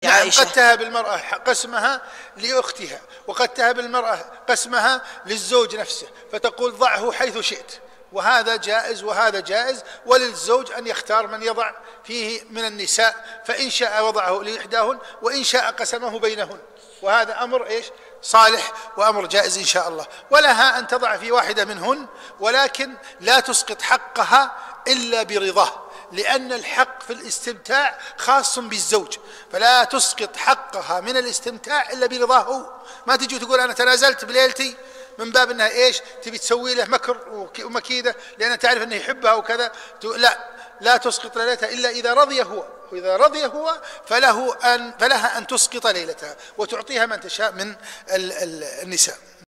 يا نعم عائشة. قد تهب المرأة قسمها لأختها، وقد تهب المرأة قسمها للزوج نفسه، فتقول ضعه حيث شئت، وهذا جائز وهذا جائز، وللزوج أن يختار من يضع فيه من النساء، فإن شاء وضعه لإحداهن وإن شاء قسمه بينهن، وهذا أمر إيش صالح وأمر جائز إن شاء الله. ولها أن تضع في واحدة منهن، ولكن لا تسقط حقها إلا برضاه، لأن الحق في الاستمتاع خاص بالزوج، فلا تسقط حقها من الاستمتاع إلا برضاه. ما تجي تقول أنا تنازلت بليلتي من باب أنها إيش تبي تسوي له مكر ومكيدة لأنها تعرف أنه يحبها وكذا، لا تسقط ليلتها إلا إذا رضي هو، وإذا رضي هو فلها أن تسقط ليلتها وتعطيها من تشاء من النساء.